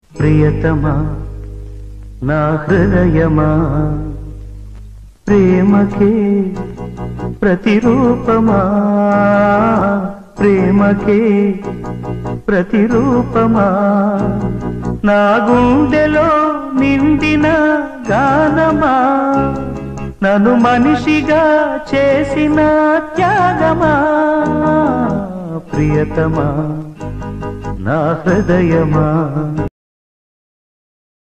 ప్రియతమా నా హృదయమా ప్రేమకే ప్రతిరూపమా ప్రేమకే ప్రతిరూపమా నా గుండెలో నిండిన గానమా నన్ను మనిషిగా చేసిన త్యాగమా ప్రియతమా నా హృదయమా